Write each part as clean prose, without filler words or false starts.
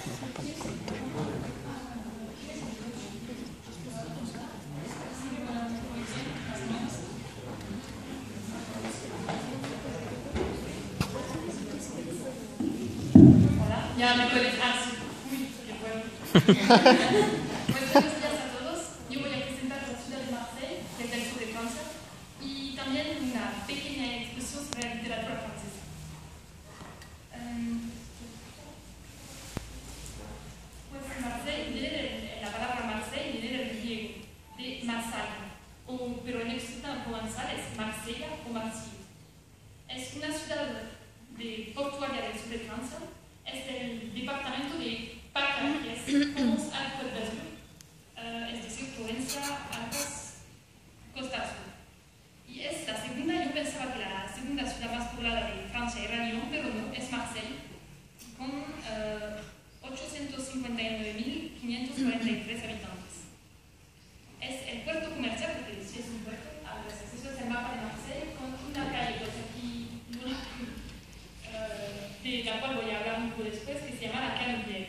Ya me puedes así. Uy, qué bueno. Pues buenos días a todos. Yo voy a presentar la ciudad de Marseille, que es el sur de Francia, y también una pequeña exposición sobre la literatura francesa. Pues Marseille, la palabra Marseille viene del griego, de Marsella, pero en occidental provenzal es Marsella o Marsella. Es una ciudad portuaria del sur de Francia. Es del departamento de Paca, que es Provence-Alpes d'Azur, es decir, Provencia, Alpes, Costa Azul. Y es la segunda, yo pensaba que la segunda ciudad más poblada de Francia era Lyon, pero no, es Marseille, con 859.543 habitantes. Es el puerto comercial, porque si es un puerto, eso es el mapa de Marseille, con una calle, pues aquí, de la cual voy a hablar un poco después, que se llama la Canebière.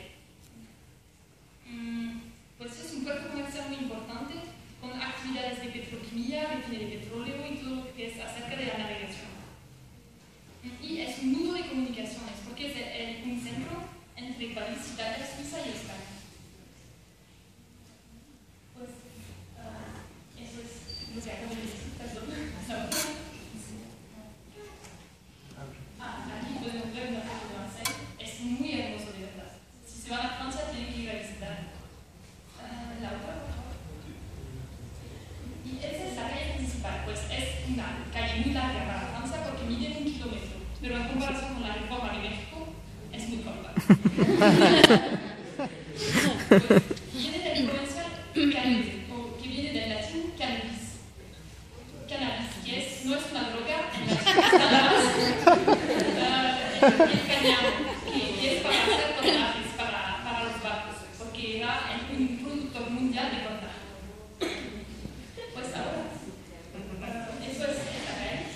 Pues es un puerto comercial muy importante, con actividades de petroquímica, refino de petróleo y todo lo que es acerca de la navegación. Y es un nudo de comunicaciones, porque es un centro entre París, Italia, Suiza y España. Pues eso es lo que acabo de decir, perdón. Aquí podemos ver una foto de Marseille. Es muy hermoso, de verdad. Si se van a Francia, tienen que ir a visitar. La otra, por favor. Y esa es la calle principal. Pues es una calle muy larga para Francia porque mide 1 kilómetro. Pero en comparación con la Reforma de México, es muy corta. Pues, viene del provincial cannabis, que viene del latín cannabis. Cannabis, que no es una droga, en la el cañamo, que es para hacer tonelajes para los barcos, porque era un productor mundial de contagio. Pues ahora, eso es esta calle.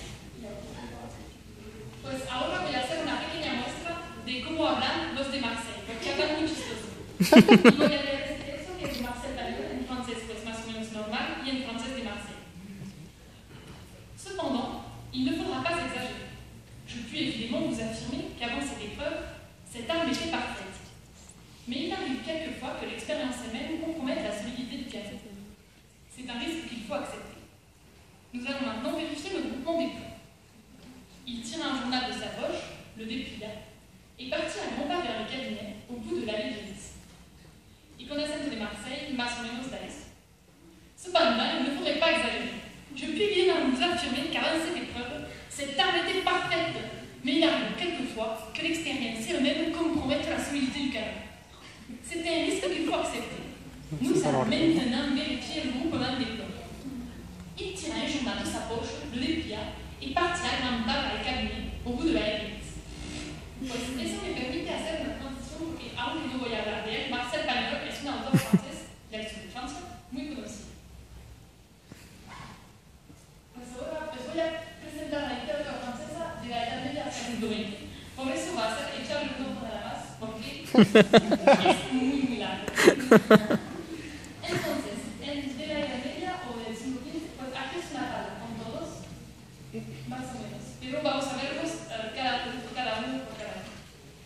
Pues ahora voy a hacer una pequeña muestra de cómo hablan los de Marseille, porque hablan muy chistoso. Y voy a leer este texto que es de Marcel Tallot, en francés pues más o menos normal, y en francés de Marseille. Cependant, il ne faudra pas exagérer. Je puis évidemment vous affirmer qu'avant cette épreuve, cette arme était parfaite. Mais il arrive quelquefois que l'expérience elle-même compromette la solidité du piano. C'est un risque qu'il faut accepter. Nous allons maintenant vérifier le groupement des points. Il tira un journal de sa poche, le déplia, et partit à grands pas vers le cabinet, au bout de l'allée de Nice. Y con acento de Marseille, más o menos da eso. Cependant, il ne faudrait pas exagérer. Je puis bien vous affirmer qu'avant cette épreuve, cette arme était parfaite, mais il arrive quelquefois que l'expérience elle-même compromette la solidité du canon. C'était un risque qu'il faut accepter. Nous allons maintenant vérifier le groupement des plombs. Il tira un journal de sa poche, le déplia et partit à grandes pas vers le cabinet, au bout de la église. Pues eso me permite hacer una transición porque, aunque no voy a hablar de él, Marcel Tallot es un autor francés del sur de Francia muy conocido. Pues ahora voy a presentar la literatura francesa de la Edad Media hasta el siglo XX. Por eso va a ser echarle un ojo nada más, porque es muy largo. Entonces, de la Edad Media o del siglo XV, pues aquí es una tabla con todos, más o menos. Pero vamos a verlos cada uno por cada uno.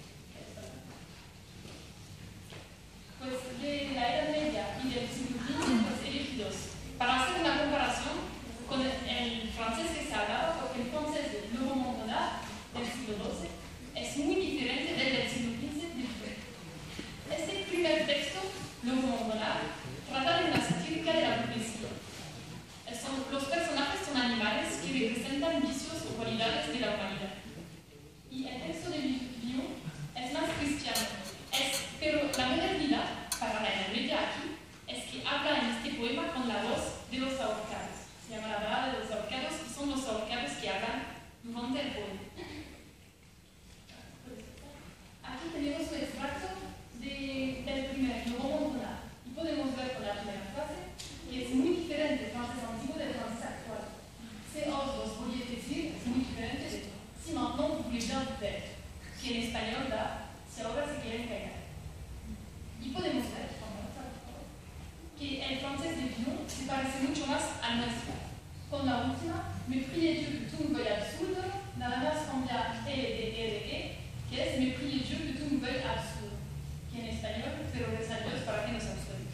Pues de la Edad Media y del siglo XV, pues elegí dos, para hacer una comparación con el francés que se hablaba, porque el francés de Laurent Montrenard del siglo XII es muy diferente del siglo XV de Dupuy. Este primer texto, Laurent Montrenard, trata de una satírica de la burguesía. Los personajes son animales que representan vicios o cualidades de la humanidad. Y el texto de Villon es más cristiano, pero la modernidad para la Edad Media aquí es que habla en este poema con la voz de los ahorcados. Se llama la balada de los ahorcados y son los ahorcados que hablan durante el poema. Aquí tenemos un extracto del primer Laurent y podemos ver con la primera frase que es muy diferente del francés antiguo del francés actual. C'est os vos vouliez decir es muy diferente de si maintenant vous voulez bien faire, que en español da si ahora se quieren callar. Y podemos ver que el francés de Villon se parece mucho más al nuestro. Con la última, me prie Dieu que tout me veuille absurde, nada más cambia E, que es me prie Dieu que tout me veuille absurde, que en español, pero reza a Dios para que nos absuelva.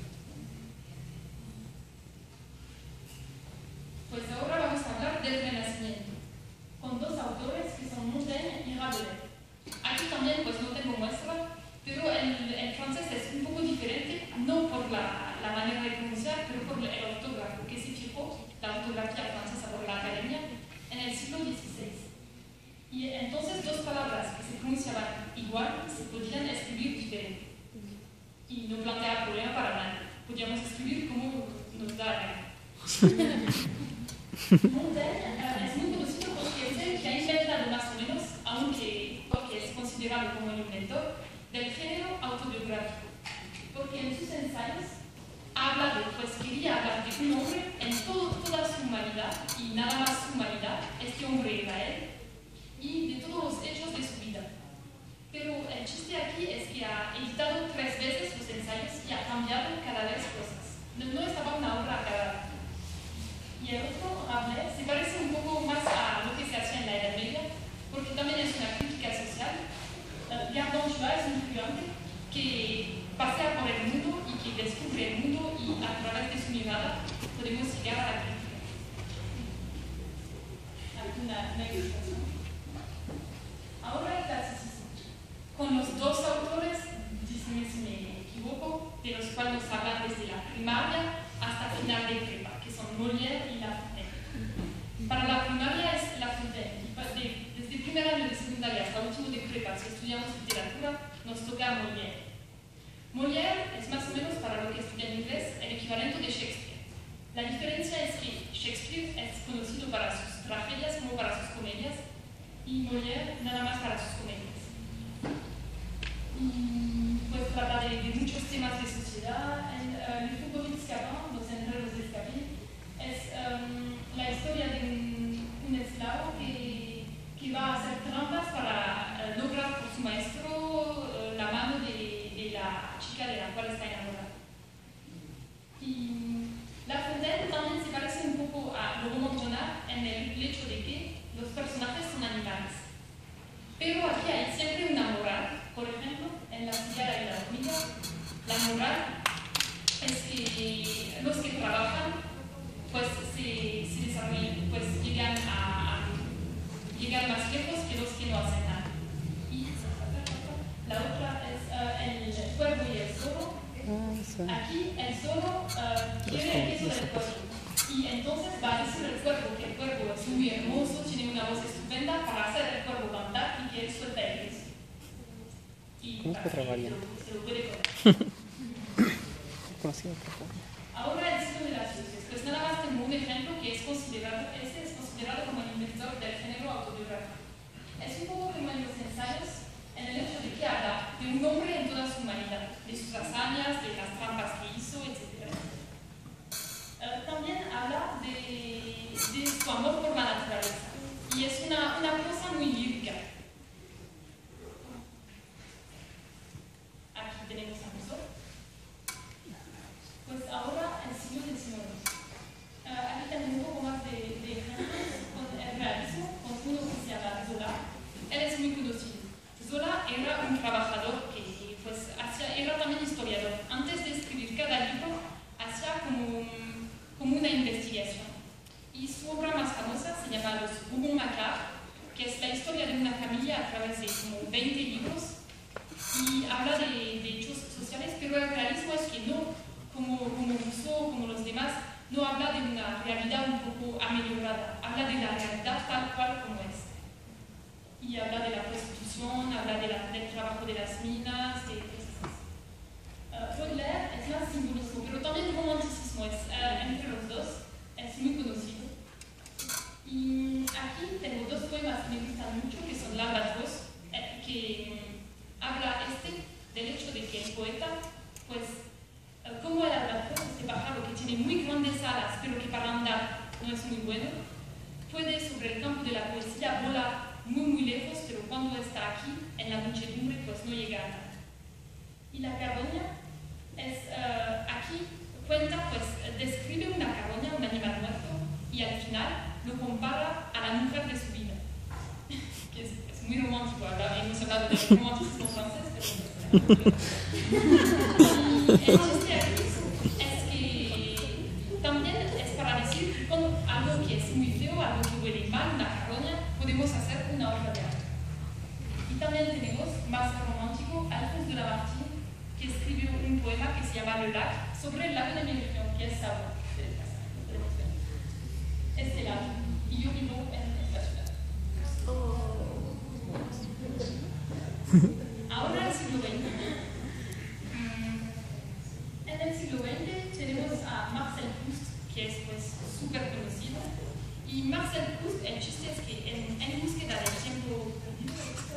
Pues ahora vamos a hablar del Renacimiento, con dos autores que son Montaigne y Rabelais. Aquí también pues no tengo muestra, pero el francés es un poco diferente, no por la manera de pronunciar, pero por el ortógrafo que se fijó, la ortografía francesa por la academia, en el siglo XVI. Y entonces dos palabras que se pronunciaban igual se podían escribir diferente. Y no plantea problema para nadie. Podíamos escribir como nos da la gana. Montaigne es muy conocido porque es el que ha inventado más o menos, aunque porque es considerado como el inventor, del género autobiográfico. Porque en sus ensayos quería hablar de un hombre en toda su humanidad, y nada más su humanidad, este hombre era él, y de todos los hechos de su vida. Pero el chiste aquí es que ha editado 3 veces los ensayos y ha cambiado cada vez cosas. No estaba una obra acabada. Y el otro, Rabelais, se parece un poco más a lo que se hacía en la Edad Media, porque también es una crítica social. Gargantua es un estudiante que pasea por el mundo y que descubre el mundo, y a través de su mirada podemos llegar a la crítica. ¿Alguna ilustración? Ahora el clasicismo. Con los dos autores, díganme si me equivoco, de los cuales nos hablan desde la primaria hasta el final de prepa, que son Molière y La Fontaine. Para la primaria es La Fontaine, y desde el primer año de secundaria hasta el último de prepa, si estudiamos literatura, nos toca Molière. Molière es más o menos, para lo que estudia en inglés, el equivalente de Shakespeare. La diferencia es que Shakespeare es conocido para sus tragedias como para sus comedias, y Molière nada más para sus comedias. Y pues trata de muchos temas de sociedad. El fútbol escapado, los enredos de Escapín, es la historia de un esclavo que va a hacer trampas para lograr por su maestro la mano de la chica de la cual está enamorada. Y La Fontaine también se parece un poco a Lobo Montronat en el hecho de que los personajes son animales. Pero aquí hay siempre una moral. Por ejemplo, en La cigarra y la hormiga, la moral es que los que trabajan pues se desarrollan, pues llegan más lejos que los que no hacen nada. Y la otra es el cuervo y el zorro. Aquí el zorro quiere el queso del cuervo, y entonces va a decir el cuervo que el cuervo es muy hermoso, tiene una voz estupenda para hacer el cuervo cantar y que él suelta el queso. Y ¿Cómo otra variante? se lo puede comer. Conocido otra forma. Ahora el ciclo de las luces. Pues nada más tengo un ejemplo que es considerado como el inventor del género autobiográfico. Es un poco como en los ensayos, en el hecho de que habla de un hombre en toda su humanidad, de sus hazañas, de las trampas que hizo, etc. También habla de su amor por la naturaleza. Y es una cosa muy lírica. Aquí tenemos a Rousseau. Pues ahora el siglo XIX. Aquí tenemos un poco más de ejemplos con el realismo, con uno que se llama Zola. Él es muy conocido. Zola era un trabajador que pues, era también historiador. Antes de escribir cada libro, hacía como una investigación. Y su obra más famosa se llama Los Rougon-Macquart, que es la historia de una familia a través de como 20 libros, y habla de hechos sociales, pero el realismo es que no, como Rousseau, como los demás, no habla de una realidad un poco ameliorada, habla de la realidad tal cual como es. Y habla de la prostitución, habla del trabajo de las minas, de cosas así. Baudelaire es más simbolismo, pero también romanticismo, entre los dos, es muy conocido. Y aquí tengo 2 poemas que me gustan mucho, que son L'Albatros, que habla del hecho de que el poeta, pues, como el albatros, este pájaro que tiene muy grandes alas, pero que para andar no es muy bueno, puede sobre el campo de la poesía volar muy lejos, pero cuando está aquí, en la muchedumbre, pues no llega a nada. Y la carroña Aquí cuenta, pues, describe una carroña, un animal muerto, y al final lo compara a la mujer de su vida. Que es muy romántico, hemos hablado de romanticismo francés, pero y el chiste aquí es que también es para decir que con algo que es muy feo, algo que huele mal, una carroña, podemos hacer una obra de arte. Y también tenemos, más romántico, Alphonse de Lamartine, que escribió un poema que se llama Le Lac, sobre el lago de mi región, que es Savoie. Este lago. Y yo vivo en esta ciudad. Ahora el siglo XX. En el siglo XX tenemos a Marcel Proust, que es pues súper conocido. Y Marcel Proust, el chiste es que en búsqueda del tiempo perdido,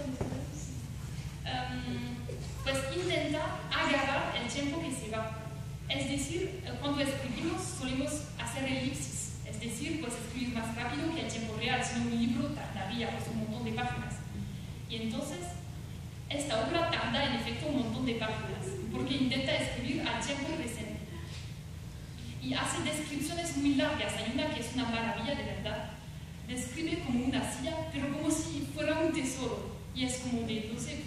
pues intenta agarrar el tiempo que se va. Es decir, cuando escribimos solemos hacer elipsis, es decir, pues escribir más rápido que el tiempo real, si no un libro tardaría pues un montón de páginas. Y entonces, esta obra tarda en efecto un montón de páginas, porque intenta escribir al tiempo presente. Y hace descripciones muy largas, hay una que es una maravilla de verdad. Describe como una silla, pero como si fuera un tesoro, y es como de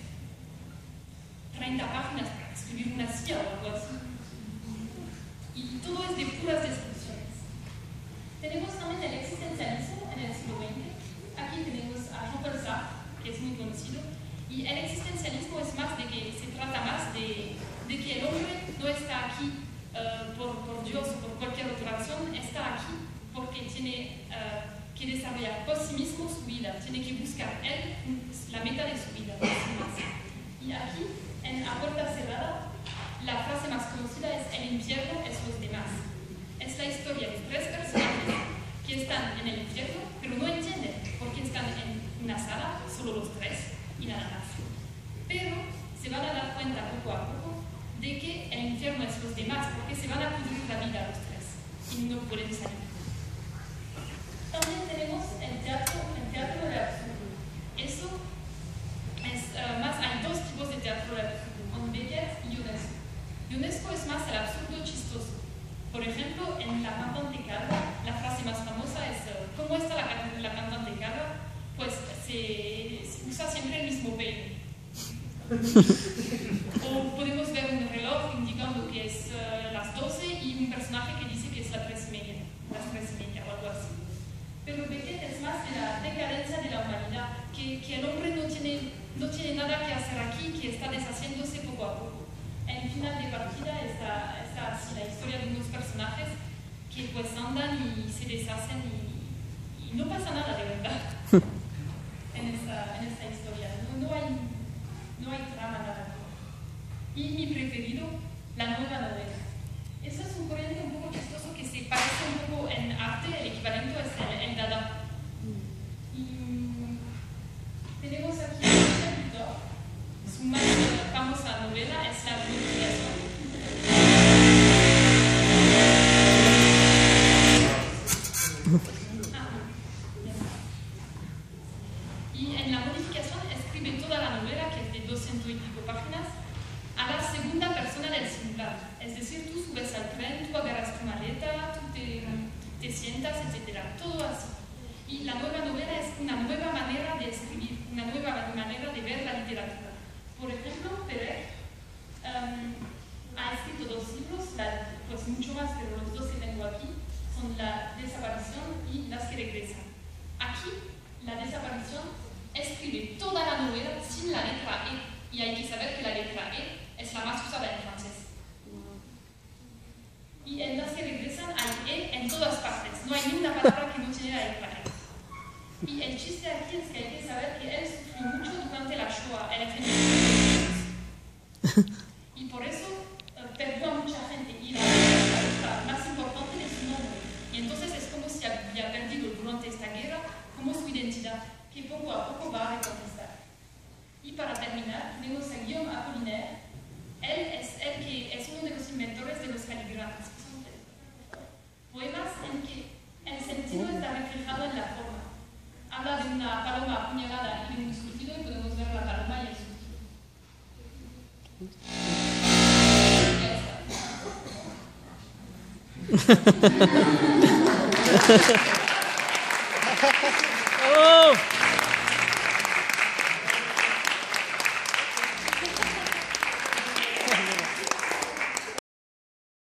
30 páginas para escribir una silla o algo así. Y todo es de puras descripciones. Tenemos también el existencialismo en el siglo XX. Aquí tenemos a Jean-Paul Sartre, que es muy conocido. Y el existencialismo es más de que se trata más de que el hombre no está aquí por Dios o por cualquier otra razón, está aquí porque tiene que desarrollar por sí mismo su vida, tiene que buscar él la meta de su vida. Y aquí, en A Puerta Cerrada, la frase más conocida es: el infierno es los demás. Es la historia de 3 personajes que están en el infierno, pero no entienden porque están en una sala, solo los 3 y nada más. Pero se van a dar cuenta poco a poco de que el infierno es los demás, porque se van a pudrir la vida a los 3 y no pueden salir. También tenemos el teatro del absurdo. Eso es más, hay 2 tipos de teatro del absurdo, con Beckett y Ionesco. Ionesco es más el absurdo chistoso. Por ejemplo, en La cantante Calva, la frase más famosa es ¿cómo está la cantante Calva? Pues se usa siempre el mismo peine. O podemos ver un reloj indicando que es las 12 y un personaje que dice que es las 3:30 o algo así. Pero Beckett es más de la decadencia de la humanidad, que el hombre no tiene nada que hacer aquí, que está deshaciéndose poco a poco. En final de partida está así la historia de unos personajes que pues andan y se deshacen y no pasa nada de verdad en esta historia. No hay trama nada. Y mi preferido, la nueva novela. Eso es un corriente un poco chistoso que se parece un poco en arte, el equivalente es el Dada. Y tenemos aquí un escritor, su más famosa novela es La Modificación. Y en La Modificación escribe toda la novela, que es de 200 y pico páginas, a la segunda persona del singular. Es decir, tú subes al tren, tú agarras tu maleta, tú te sientas, etc. Todo así. Y la nueva novela es una nueva manera de escribir, una nueva manera de ver la literatura. Por ejemplo, Perec ha escrito 2 libros, pues mucho más, pero los 2 que tengo aquí son La desaparición y Las que regresan. Aquí, La desaparición escribe toda la novela sin la letra E, y hay que saber que la letra E es la más usada en francés. Y en Las que regresan hay E en todas partes, no hay ninguna palabra que no tiene la letra E. Y el chiste aquí es que hay que saber que él sufrió mucho durante la Shoah, el genocidio. Y por eso perdió a mucha gente. Y la letra más importante es su nombre. Y entonces es como si había perdido durante esta guerra como su identidad, que poco a poco va a reconquistar. Y para terminar, tenemos a Guillaume Apollinaire. Él es uno de los inventores de los caligrafas. Poemas en que el sentido está reflejado en la forma. Habla de una paloma apuñalada y de un surtido, y podemos ver la paloma y el surtido. Oh.